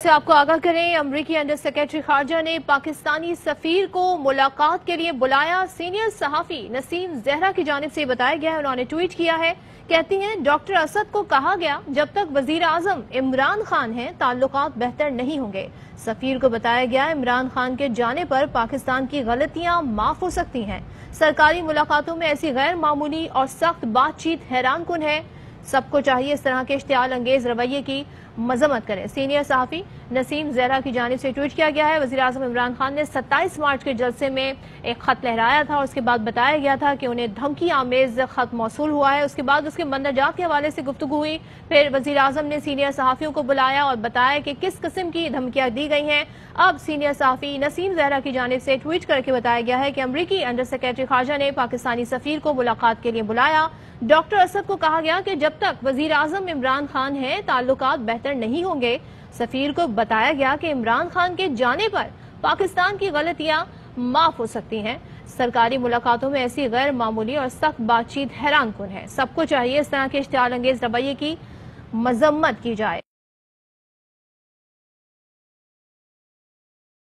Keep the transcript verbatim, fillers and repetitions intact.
से आपको आगाह करें, अमरीकी अंडर सेक्रेटरी खारजा ने पाकिस्तानी सफीर को मुलाकात के लिए बुलाया। सीनियर सहाफी नसीम जहरा की जानिब से बताया गया है, उन्होंने ट्वीट किया है। कहती हैं, डॉक्टर असद को कहा गया जब तक वजीर आजम इमरान खान हैं ताल्लुकात बेहतर नहीं होंगे। सफीर को बताया गया इमरान खान के जाने पर पाकिस्तान की गलतियां माफ हो सकती हैं। सरकारी मुलाकातों में ऐसी गैर मामूली और सख्त बातचीत हैरान कुन है। सबको चाहिए इस तरह के इश्तियाल अंगेज रवैये की मजम्मत करें। सीनियर सहाफी नसीम जहरा की जानिब से ट्वीट किया गया है। वज़ीर आज़म इमरान खान ने सत्ताईस मार्च के जलसे में एक खत लहराया था और उसके बाद बताया गया था कि उन्हें धमकी आमेज खत मौसूल हुआ है। उसके बाद उसके मंदरजात के हवाले से गुफ्तगू हुई। फिर वज़ीर आज़म ने सीनियर सहाफियों को बुलाया और बताया कि किस किस्म की धमकियां दी गई हैं। अब सीनियर सहाफी नसीम जहरा की जानिब से ट्वीट करके बताया गया है कि अमरीकी अंडर सेक्रेटरी खारजा ने पाकिस्तानी सफीर को मुलाकात के लिए बुलाया। डॉक्टर असद को कहा गया कि जब तक वजीर आजम इमरान खान हैं ताल्लुकात बेहतर नहीं होंगे। सफीर को बताया गया कि इमरान खान के जाने पर पाकिस्तान की गलतियां माफ हो सकती हैं। सरकारी मुलाकातों में ऐसी गैर मामूली और सख्त बातचीत हैरान कुन है। सबको चाहिए इस तरह के इश्तियाल अंगेज रवैये की मजम्मत की जाए।